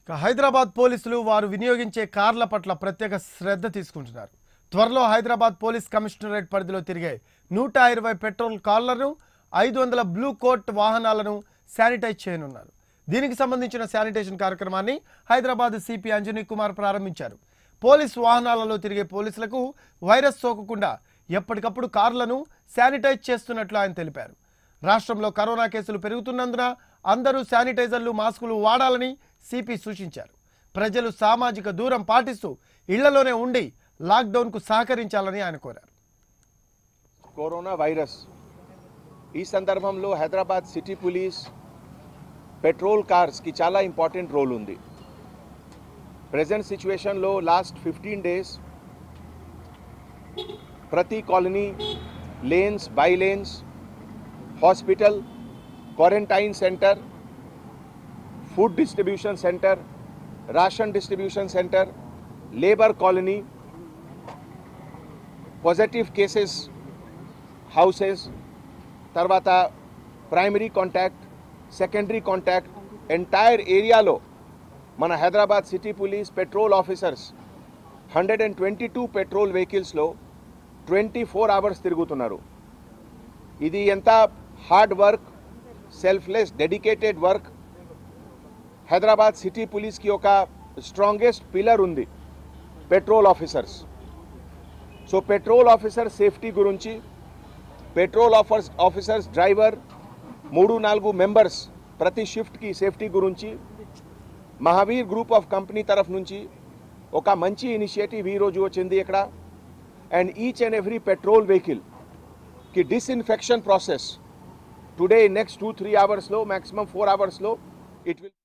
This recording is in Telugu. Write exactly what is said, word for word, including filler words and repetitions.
హైదరాబాద్ పోలీసులు వారు వినియోగించే కార్ల పట్ల ప్రత్యేక శ్రద్ధ తీసుకుంటున్నారు. త్వరలో హైదరాబాద్ పోలీస్ కమిషనరేట్ పరిధిలో తిరిగే నూట ఇరవై పెట్రోల్ కార్లను, ఐదు వందల బ్లూ కోట్ వాహనాలను శానిటైజ్ చేయనున్నారు. దీనికి సంబంధించిన శానిటేషన్ కార్యక్రమాన్ని హైదరాబాద్ సిపి అంజనీ కుమార్ ప్రారంభించారు. పోలీస్ వాహనాలలో తిరిగే పోలీసులకు వైరస్ సోకకుండా ఎప్పటికప్పుడు కార్లను శానిటైజ్ చేస్తున్నట్లు ఆయన తెలిపారు. రాష్ట్రంలో కరోనా కేసులు పెరుగుతున్నందున అందరూ శానిటైజర్లు, మాస్కులు వాడాలని సిపి సూచించారు. ప్రజలు సామాజిక దూరం పాటిస్తూ ఇళ్లలోనే ఉండి లాక్డౌన్కు సహకరించాలని ఆయన కోరారు. కరోనా వైరస్ ఈ సందర్భంలో హైదరాబాద్ సిటీ పోలీస్ పెట్రోల్ కార్స్కి చాలా ఇంపార్టెంట్ రోల్ ఉంది. ప్రెజెంట్ సిచ్యువేషన్లో లాస్ట్ ఫిఫ్టీన్ డేస్ ప్రతి colony, lanes, by lanes, hospital, quarantine centre, food distribution centre, ration distribution centre, labour colony, positive cases houses, తర్వాత primary contact, secondary contact entire ఏరియాలో మన Hyderabad city police patrol officers hundred and twenty two patrol వెహికల్స్లో ట్వంటీ ఫోర్ అవర్స్ తిరుగుతున్నారు. ఇది ఎంత hard work, selfless, dedicated work. Hyderabad city పోలీస్కి ఒక స్ట్రాంగెస్ట్ పిల్లర్ ఉంది, patrol officers. So patrol officer safety గురించి, పెట్రోల్ ఆఫర్స్ ఆఫీసర్స్ డ్రైవర్ మూడు నాలుగు మెంబర్స్ ప్రతి షిఫ్ట్కి సేఫ్టీ గురించి మహావీర్ గ్రూప్ ఆఫ్ కంపెనీ తరఫు నుంచి ఒక మంచి ఇనిషియేటివ్ ఈరోజు వచ్చింది ఇక్కడ. And each and every patrol వెహికల్కి disinfection process today next two three అవర్స్లో, మ్యాక్సిమం ఫోర్ అవర్స్లో ఇట్ విల్